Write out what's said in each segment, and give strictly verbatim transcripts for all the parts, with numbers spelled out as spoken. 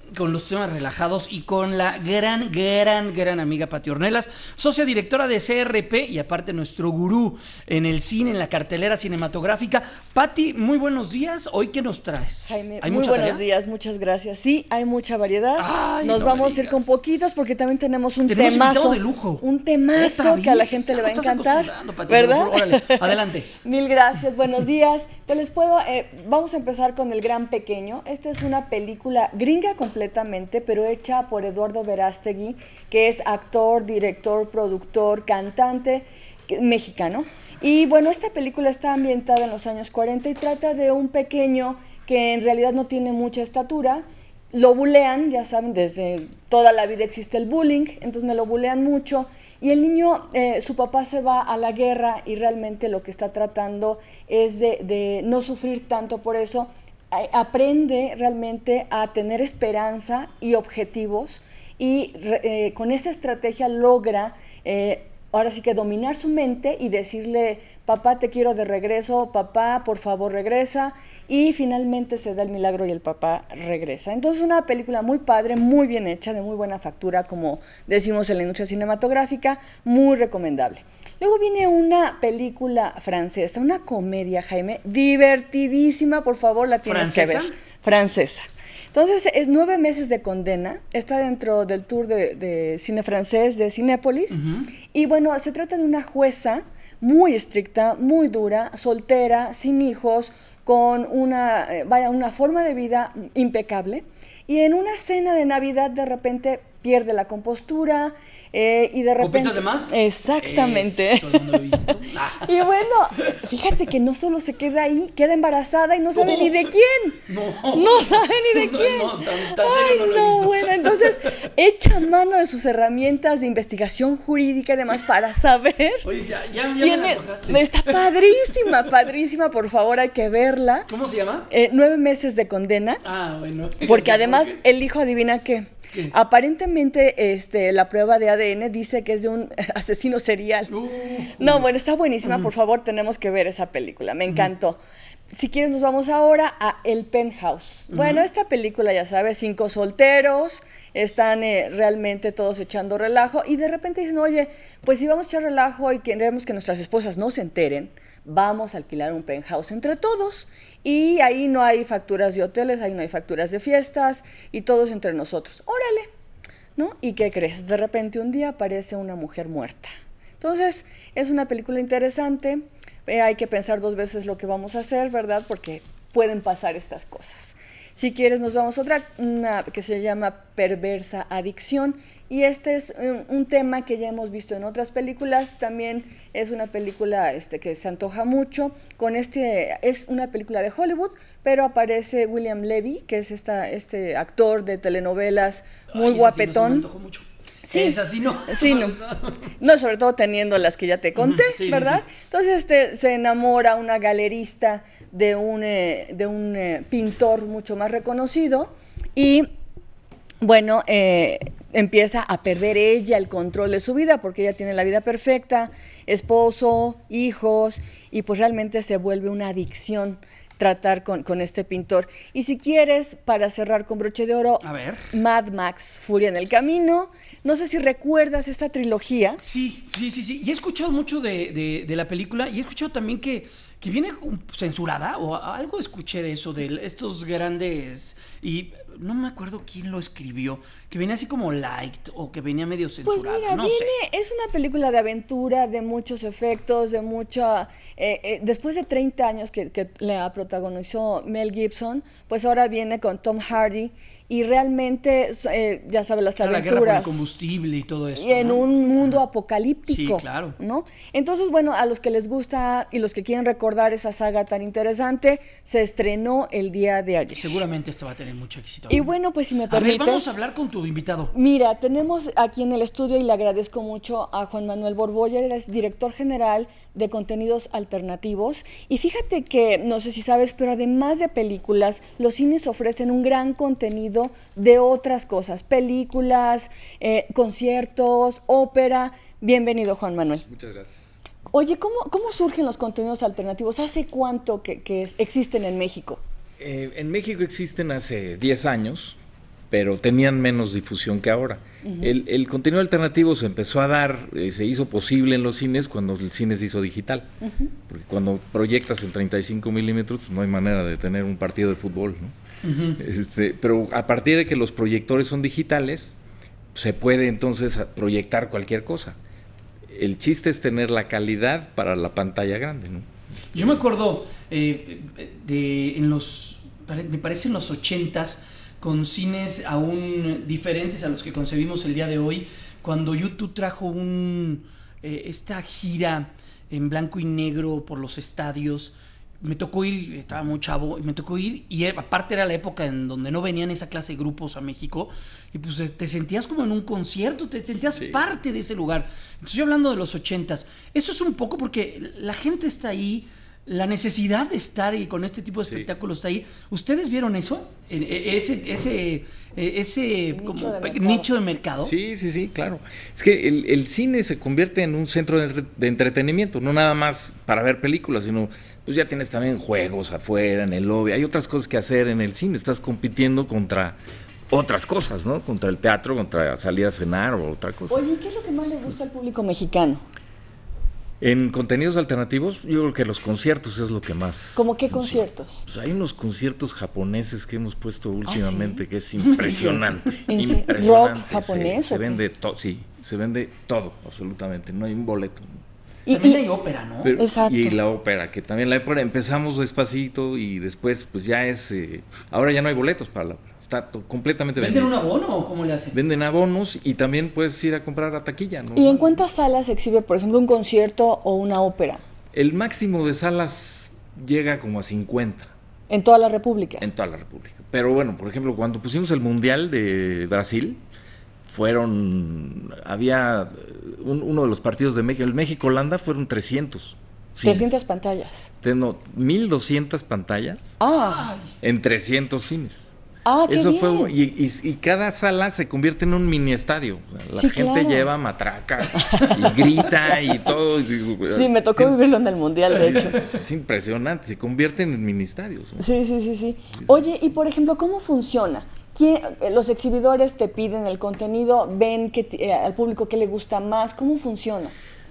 con los temas relajados y con la gran, gran, gran amiga Pati Ornelas, socia directora de C R P y aparte nuestro gurú en el cine, en la cartelera cinematográfica. Pati, muy buenos días. ¿Hoy qué nos traes? Jaime, ¿Hay muy mucha buenos tarea? días, muchas gracias. Sí, hay mucha variedad. Ay, Nos no vamos me a ir con digas. poquitos porque también tenemos un Tenemos temazo. invitado de lujo. Un temazo ¿Otra que a la vez? gente le Ya va a me estás encantar. acostumbrando, Pati, ¿Verdad? por favor, órale, adelante. Mil gracias, buenos días. Te les puedo, eh, vamos a empezar con El Gran Pequeño. Esta es una película gringa completamente, pero hecha por Eduardo Verástegui, que es actor, director, productor, cantante que- mexicano. Y bueno, esta película está ambientada en los años cuarenta y trata de un pequeño que en realidad no tiene mucha estatura. Lo bulean, ya saben, desde toda la vida existe el bullying, entonces me lo bulean mucho. Y el niño, eh, su papá se va a la guerra y realmente lo que está tratando es de, de no sufrir tanto por eso. A- aprende realmente a tener esperanza y objetivos y re- eh, con esa estrategia logra eh, ahora sí que dominar su mente y decirle, papá, te quiero de regreso, papá, por favor, regresa. Y finalmente se da el milagro y el papá regresa. Entonces una película muy padre, muy bien hecha, de muy buena factura, como decimos en la industria cinematográfica, muy recomendable. Luego viene una película francesa, una comedia, Jaime, divertidísima, por favor, la tienes que ver. ¿Francesa? Francesa. Entonces, es Nueve meses de condena, está dentro del tour de, de cine francés de Cinépolis, Ujú. y bueno, se trata de una jueza muy estricta, muy dura, soltera, sin hijos, con una, eh, vaya, una forma de vida impecable, y en una cena de Navidad de repente pierde la compostura, eh, y de repente... ¿Copitas de más? Exactamente. Eso, no lo he visto. Ah. Y bueno, fíjate que no solo se queda ahí, queda embarazada y no sabe No. ni de quién. No. No sabe ni de No, quién. no, tan- tan Ay, serio no lo he visto. bueno, entonces echa mano de sus herramientas de investigación jurídica y demás para saber Oye, ya, ya, ya quién me es. antojaste. Está padrísima, padrísima, por favor, hay que verla. ¿Cómo se llama? Eh, nueve meses de condena. Ah, bueno. Porque además ¿Por qué? el hijo, adivina qué. ¿Qué? Aparentemente este, la prueba de A D N dice que es de un asesino serial. Uh, No, bueno, está buenísima, Ujú. por favor, tenemos que ver esa película, me encantó. Si quieres nos vamos ahora a El Penthouse. Bueno, Ujú. esta película, ya sabes, cinco solteros, están eh, realmente todos echando relajo y de repente dicen, oye, pues si vamos a echar relajo y queremos que nuestras esposas no se enteren, vamos a alquilar un penthouse entre todos. Y ahí no hay facturas de hoteles, ahí no hay facturas de fiestas y todos entre nosotros. Órale, ¿no? ¿Y qué crees? De repente un día aparece una mujer muerta. Entonces, es una película interesante, eh, hay que pensar dos veces lo que vamos a hacer, ¿verdad? Porque pueden pasar estas cosas. Si quieres, nos vamos a otra, una que se llama Perversa Adicción, y este es un, un tema que ya hemos visto en otras películas, también es una película este, que se antoja mucho, con este, es una película de Hollywood, pero aparece William Levy, que es esta, este actor de telenovelas muy Ay, esa sí no se me guapetón. antojó mucho. Sí. Esa sí no. Sí, no. No, sobre todo teniendo las que ya te conté, Ujú, sí, sí, ¿verdad? sí. Entonces este, se enamora una galerista de un, eh, de un eh, pintor mucho más reconocido y, bueno, eh, empieza a perder ella el control de su vida porque ella tiene la vida perfecta, esposo, hijos, y pues realmente se vuelve una adicción tratar con, con este pintor. Y si quieres, para cerrar con broche de oro, A ver. Mad Max, Furia en el Camino. No sé si recuerdas esta trilogía. Sí, sí, sí, sí. Y he escuchado mucho de, de, de la película y he escuchado también que, que viene un- censurada o algo escuché de eso, de estos grandes... Y no me acuerdo quién lo escribió, que venía así como light o que venía medio Pues censurada, mira, no viene, sé. es una película de aventura, de muchos efectos, de mucha... eh, eh, después de treinta años que, que la protagonizó Mel Gibson, pues ahora viene con Tom Hardy y realmente, eh, ya sabes, las Era la guerra por el aventuras... combustible y todo eso. Y en ¿no? un mundo apocalíptico. Sí, claro. ¿No? Entonces, bueno, a los que les gusta y los que quieren recordar esa saga tan interesante, se estrenó el día de ayer. Seguramente esta va a tener mucho éxito. Y ¿no? bueno, pues si me A ver, permites... vamos a hablar con tu invitado. Mira, tenemos aquí en el estudio y le agradezco mucho a Juan Manuel Borbolla, él es director general de contenidos alternativos. Y fíjate que, no sé si sabes, pero además de películas, los cines ofrecen un gran contenido de otras cosas, películas, eh, conciertos, ópera. Bienvenido, Juan Manuel. Muchas gracias. Oye, ¿cómo, cómo surgen los contenidos alternativos? ¿Hace cuánto que, que existen en México? Eh, en México existen hace diez años. pero tenían menos difusión que ahora. Uh-huh. El, el contenido alternativo se empezó a dar, eh, se hizo posible en los cines cuando el cine se hizo digital. Uh-huh. Porque cuando proyectas en treinta y cinco milímetros, pues no hay manera de tener un partido de fútbol, ¿no? Uh-huh. Este, pero a partir de que los proyectores son digitales, se puede entonces proyectar cualquier cosa. El chiste es tener la calidad para la pantalla grande, ¿no? Este, Yo me acuerdo eh, de en los, me parece en los ochentas, con cines aún diferentes a los que concebimos el día de hoy, cuando YouTube trajo un eh, esta gira en blanco y negro por los estadios. Me tocó ir, estaba muy chavo, y me tocó ir, y aparte era la época en donde no venían esa clase de grupos a México, y pues te sentías como en un concierto, te sentías sí. parte de ese lugar. Entonces yo hablando de los ochentas, eso es un poco porque la gente está ahí, la necesidad de estar y con este tipo de espectáculos sí. está ahí. ¿Ustedes vieron eso? Ese, ese, ese nicho, como, de nicho de mercado. Sí, sí, sí, claro. Es que el, el cine se convierte en un centro de, de entretenimiento, no nada más para ver películas, sino pues ya tienes también juegos afuera, en el lobby, hay otras cosas que hacer en el cine, estás compitiendo contra otras cosas, ¿no? Contra el teatro, contra salir a cenar o otra cosa. Oye, ¿qué es lo que más le gusta al público mexicano? En contenidos alternativos, yo creo que los conciertos es lo que más... ¿Cómo qué conciertos? Pues hay unos conciertos japoneses que hemos puesto últimamente, ¿ah, sí? Que es impresionante. impresionante. ¿Rock japonés? Se, se vende todo, sí, se vende todo, absolutamente, no hay un boleto. Y, también hay ópera, ¿no? Pero, exacto. Y la ópera, que también la ópera empezamos despacito y después pues ya es... Eh, ahora ya no hay boletos para la ópera, está to- completamente vendido. vendido. ¿Venden un abono o cómo le hacen? Venden abonos y también puedes ir a comprar a taquilla, ¿no? ¿Y en cuántas salas se exhibe, por ejemplo, un concierto o una ópera? El máximo de salas llega como a cincuenta. ¿En toda la República? En toda la República. Pero bueno, por ejemplo, cuando pusimos el Mundial de Brasil, fueron, había un, uno de los partidos de México, el México-Holanda, fueron trescientos. Cines. trescientas pantallas. No, mil doscientas pantallas ah. en trescientos cines. Ah, qué Eso bien. fue y, y, y cada sala se convierte en un mini estadio. O sea, la sí, gente claro. lleva matracas y grita y todo. Y, sí, me tocó es, vivirlo en el Mundial, de hecho. Es impresionante, se convierten en mini estadios, ¿no? Sí, sí, sí, sí. Oye, y por ejemplo, ¿cómo funciona? ¿Quién, los exhibidores te piden el contenido, ven que, eh, al público qué le gusta más? ¿Cómo funciona?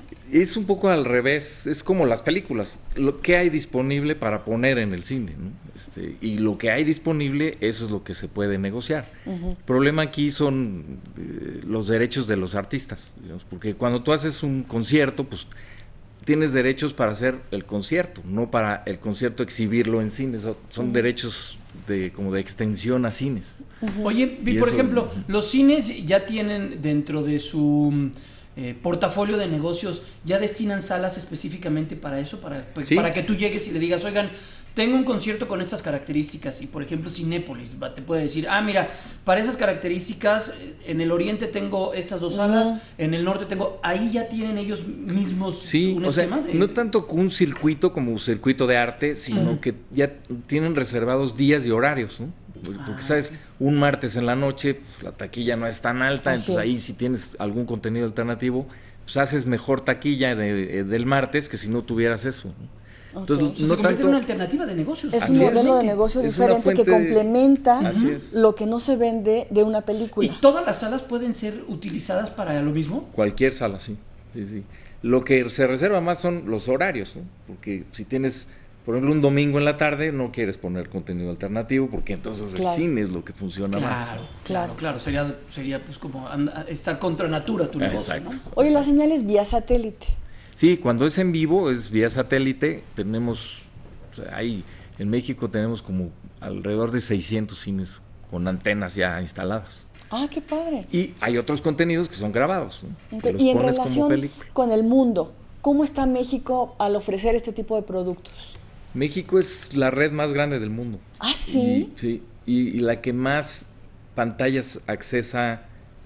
Es un poco al revés, es como las películas, lo que hay disponible para poner en el cine, ¿no? Este, y lo que hay disponible, eso es lo que se puede negociar. Uh-huh. El problema aquí son eh, los derechos de los artistas, digamos, porque cuando tú haces un concierto, pues tienes derechos para hacer el concierto, no para el concierto exhibirlo en cines, son, son uh-huh. derechos de como de extensión a cines. Uh-huh. Oye, y por eso, ejemplo, uh-huh. los cines ya tienen dentro de su... Eh, portafolio de negocios, ¿ya destinan salas específicamente para eso? Para, pues, ¿sí? Para que tú llegues y le digas, oigan, tengo un concierto con estas características, y por ejemplo Cinépolis va, te puede decir, ah, mira, para esas características en el oriente tengo estas dos salas, uh-huh. en el norte tengo, ahí ya tienen ellos mismos sí, un o esquema sea, de... no tanto con un circuito como un circuito de arte, sino uh-huh. que ya tienen reservados días y horarios, ¿no? Porque, ah, sabes, un martes en la noche, pues, la taquilla no es tan alta, así entonces es. Ahí si tienes algún contenido alternativo, pues haces mejor taquilla de, del martes que si no tuvieras eso, ¿no? Entonces, okay. no se convierte tanto... en una alternativa de negocios. Es un modelo de negocio es diferente que complementa de... lo que no se vende de una película. ¿Y todas las salas pueden ser utilizadas para lo mismo? Cualquier sala, sí. sí, sí. Lo que se reserva más son los horarios, ¿no? Porque si tienes... Por ejemplo, un domingo en la tarde no quieres poner contenido alternativo porque entonces claro. el cine es lo que funciona claro, más. Claro, claro, claro. Sería, sería pues como estar contra natura tu negocio, exacto. ¿no? Oye, la señal es vía satélite. Sí, cuando es en vivo es vía satélite. Tenemos, o sea, hay, en México tenemos como alrededor de seiscientos cines con antenas ya instaladas. Ah, qué padre. Y hay otros contenidos que son grabados, ¿no? Okay. Los y en pones relación como película. Con el mundo, ¿cómo está México al ofrecer este tipo de productos? México es la red más grande del mundo. ¿Ah, sí? Y, sí, y, y la que más pantallas accesa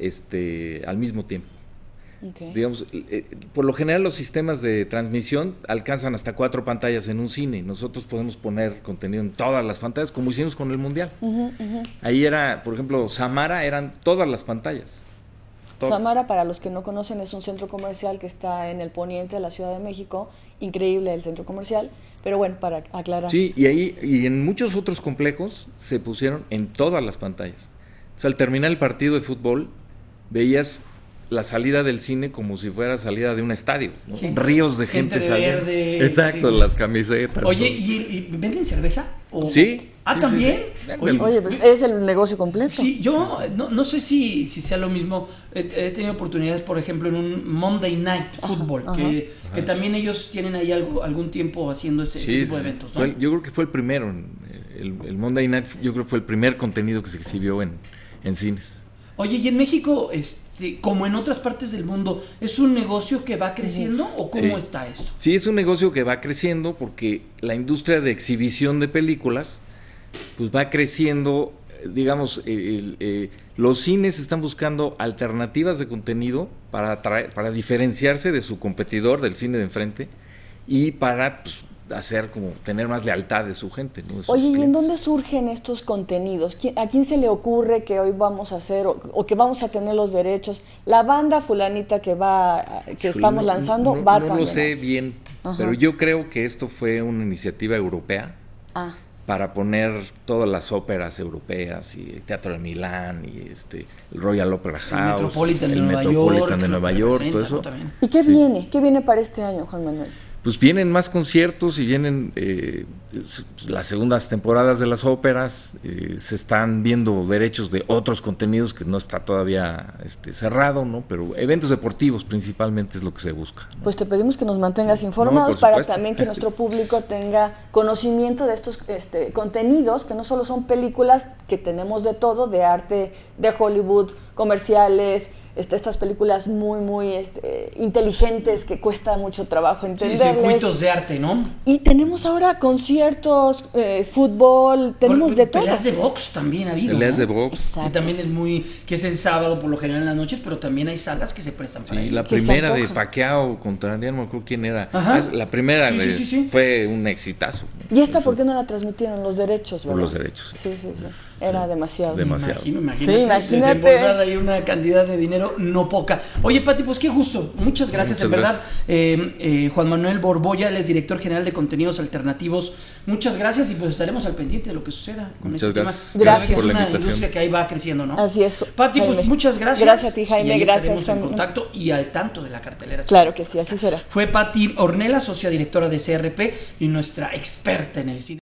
este, al mismo tiempo. Okay. Digamos, eh, por lo general los sistemas de transmisión alcanzan hasta cuatro pantallas en un cine. Nosotros podemos poner contenido en todas las pantallas, como hicimos con el Mundial. Uh-huh, uh-huh. Ahí era, por ejemplo, Samara eran todas las pantallas. Todas. Samara, para los que no conocen, es un centro comercial que está en el poniente de la Ciudad de México. Increíble el centro comercial. Pero bueno, para aclarar. Sí, y ahí y en muchos otros complejos se pusieron en todas las pantallas. O sea, al terminar el partido de fútbol, veías la salida del cine como si fuera salida de un estadio, ¿no? Sí. Ríos de gente, gente de saliendo. verde. Exacto, sí. Las camisetas. Oye, ¿y, y venden cerveza? ¿O? Sí. Ah, sí, ¿también? Sí, sí. Oye, Oye pues es el negocio completo. Sí, yo sí, sí. No, no sé si, si sea lo mismo. He, he tenido oportunidades, por ejemplo, en un Monday Night Football, ajá, que, ajá. que también ellos tienen ahí algo, algún tiempo haciendo ese, sí, ese tipo de eventos, ¿no? Fue, yo creo que fue el primero. El, el Monday Night, yo creo que fue el primer contenido que se exhibió en, en cines. Oye, ¿y en México, este, como en otras partes del mundo, es un negocio que va creciendo o cómo sí. está eso? Sí, es un negocio que va creciendo porque la industria de exhibición de películas pues va creciendo, digamos, el, el, los cines están buscando alternativas de contenido para, atraer, para diferenciarse de su competidor, del cine de enfrente, y para pues, hacer como tener más lealtad de su gente, ¿no? De sus Oye, clientes. ¿y en dónde surgen estos contenidos? ¿A quién se le ocurre que hoy vamos a hacer o, o que vamos a tener los derechos? La banda fulanita que va que estamos no, lanzando no, va no también. No lo sé bien, ajá, pero yo creo que esto fue una iniciativa europea. Ah. Para poner todas las óperas europeas y el Teatro de Milán y este el Royal Opera House, el Metropolitan el de Nueva Metropolitan York, de Nueva York, todo eso. ¿Y qué sí. viene? ¿Qué viene para este año, Juan Manuel? Pues vienen más conciertos y vienen eh, las segundas temporadas de las óperas, eh, se están viendo derechos de otros contenidos que no está todavía este, cerrado, ¿no? Pero eventos deportivos principalmente es lo que se busca, ¿no? Pues te pedimos que nos mantengas informados, no, para también que nuestro público tenga conocimiento de estos este, contenidos, que no solo son películas, que tenemos de todo, de arte, de Hollywood, comerciales, este, estas películas muy, muy este, inteligentes que cuesta mucho trabajo entender. Sí, circuitos de arte, ¿no? Y tenemos ahora conciertos, eh, fútbol, tenemos Con, de todo. Peleas de box también ha habido, Peleas ¿no? de box. Exacto. Que también es muy, que es el sábado por lo general en las noches, pero también hay salas que se prestan para sí, ello. La primera de Pacquiao contra, no me acuerdo quién era. Ajá. La primera sí, de, sí, sí, sí. fue un exitazo. ¿Y esta por qué no la transmitieron? Los derechos, ¿verdad? Por los derechos. Sí, sí, sí. sí. Era sí, demasiado. Demasiado. Me imagino, imagínate, sí, imagínate. desembolsar ahí una cantidad de dinero no poca. Oye, Pati, pues qué gusto. Muchas gracias, Muchas en verdad. Gracias. Eh, eh, Juan Manuel Borbolla, él es director general de contenidos alternativos. Muchas gracias y pues estaremos al pendiente de lo que suceda con muchas este gracias. tema. Gracias que por es la una invitación. industria que ahí va creciendo, ¿no? Así es. Pati, pues muchas gracias. Gracias a ti, Jaime. Y ahí gracias. estaremos en contacto y al tanto de la cartelera. Claro que sí, así será. Fue Pati Ornella, socia directora de C R P y nuestra experta en el cine.